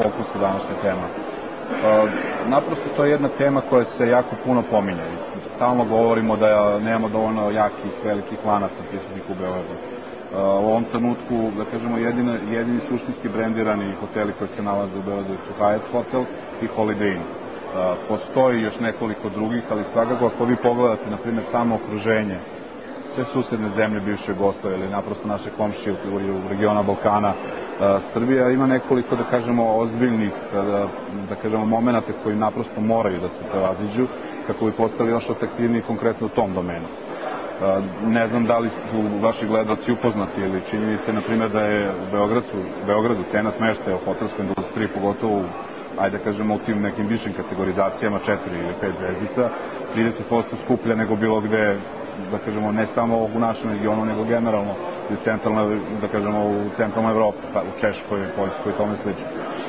fokusa današnje tema. Naprosto to je jedna tema koja se jako puno pominje. Stalno govorimo da nemamo dovoljno jakih, velikih lanaca prisutnih u Beogradu. U ovom trenutku, da kažemo, jedini suštinski brendirani hoteli koji se nalaze u Beogradu su Hyatt Hotel i Holiday Inn. Postoji još nekoliko drugih, ali svakako ako vi pogledate, na primjer, samo okruženje, sve susedne zemlje bivše Jugoslavije ili naprosto naše komšije u regiona Balkana, Srbija ima nekoliko, da kažemo, ozbiljnih, da kažemo, momenata koji naprosto moraju da se prevaziđu kako bi postali još atraktivniji konkretno u tom domenu. Ne znam da li su vaši gledalci upoznati ili činjenice, na primjer, da je u Beogradu cena smeštaja u hotelskoj industriji, pogotovo ajde da kažemo u tim nekim višim kategorizacijama 4 ili 5 zvezdica, 30% skuplja nego bilo gde, da kažemo, ne samo u našem regionu, nego generalno u centralnoj, da kažemo, u centralnoj Evropi, u Češkoj, Poljskoj i tome slično.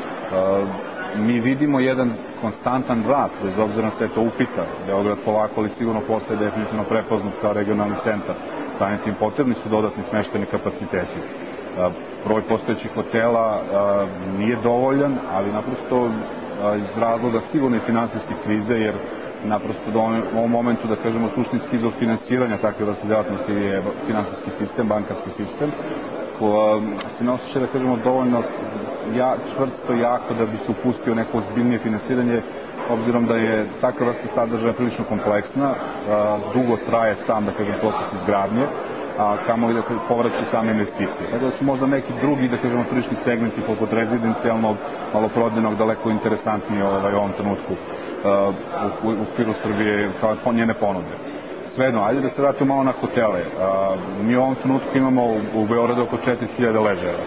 Mi vidimo jedan konstantan rast, bez obzira na sve to upita. Beograd polako, ali sigurno postaje definitivno prepoznat kao regionalni centar. Samim tim potrebni su dodatni smeštajni kapaciteti. Broj postojećih hotela nije dovoljan, ali naprosto iz razloga sigurno i finansijske krize, jer naprosto u ovom momentu, da kažemo, suštinski izvor finansiranja takve vrste delatnosti je finansijski sistem, bankarski sistem, ko se ne osjeća, da kažemo, dovoljno čvrsto jako da bi se upustio neko ozbiljnije finansiranje, obzirom da je takva vrsta sadržaja prilično kompleksna, dugo traje sam, da kažem, proces izgradnje, a kamo i da povraća same investicije. Tako da su možda neki drugi, da kažemo, tržišni segmenti poput rezidencijalnog, maloprodajnog, daleko interesantniji u ovom trenutku u okviru Srbije kao njene ponude. Svejedno, ajde da se vratimo malo na hotele. Mi u ovom trenutku imamo u Beogradu oko 4000 ležajeva.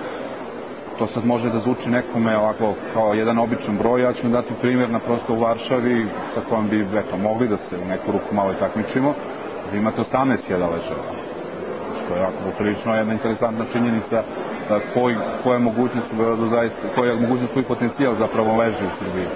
To sad može da zvuči nekome ovako kao jedan običan broj. Ja ću vam dati primjer na prosto u Varšavi sa kojom bi mogli da se u neku ruku malo i takmičimo. Vi imate 18.000 ležajeva, što je jako poprilično jedna interesantna činjenica koja je mogućnost u Beogradu zaista, koja je mogućnost, koji potencijal zapravo leži u Srbiji.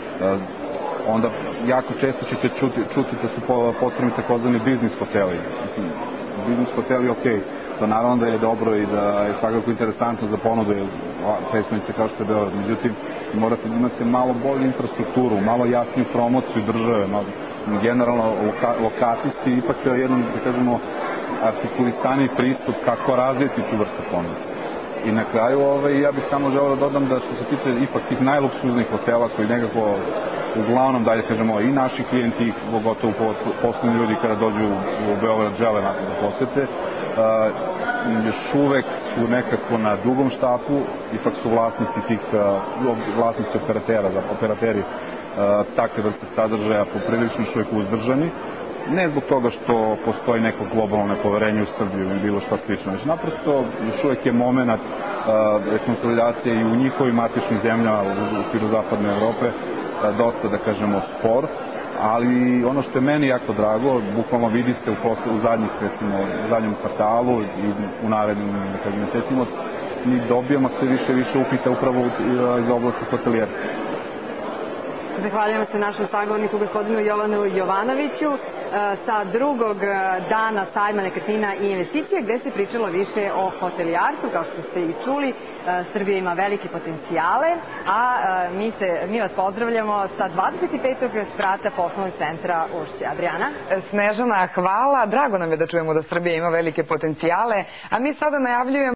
Onda jako često ćete čuti da su potrebni takozvani biznis hoteli. Mislim, biznis hoteli, okej, to naravno da je dobro i da je svakako interesantno za ponudu predstavnice kao što je Beograd. Međutim, morate da imate malo bolju infrastrukturu, malo jasniju promociju države, generalno lokacijski, ipak je jedan, da kažemo, artikulisaniji pristup kako razvijeti tu vrstu ponude. I na kraju, ja bih samo želeo da dodam da što se tiče ipak tih najluksuznih hotela koji nekako uglavnom, da kažemo, i naši klijenti, pogotovo poslovni ljudi kada dođu u Beograd žele da posete, još uvek su nekako na dugom štapu, ipak su vlasnici operateri takve vrste sadržaja poprilično još uvek uzdržani. Ne zbog toga što postoji neko globalno nepoverenje u Srbiju ili bilo šta slično, već naprosto još uvek je moment konsolidacije i u njihovim matičnim zemljama u okviru zapadne Evrope dosta, da kažemo, spor, ali ono što je meni jako drago, bukvalno vidi se u zadnjem kvartalu i u narednim, da kažem, mesecima, mi dobijamo sve više i više upita upravo iz oblasti hotelijerstva. Zahvaljujemo se našem sagovorniku, gospodinu Jovanu Jovanoviću, sa drugog dana sajma nekretnina i investicija, gde se pričalo više o hotelijarstvu. Kao što ste i čuli, Srbija ima velike potencijale, a mi vas pozdravljamo sa 25. sprata poslovnog centra Ušće. Adriana? Snežana, hvala. Drago nam je da čujemo da Srbija ima velike potencijale, a mi sada najavljujemo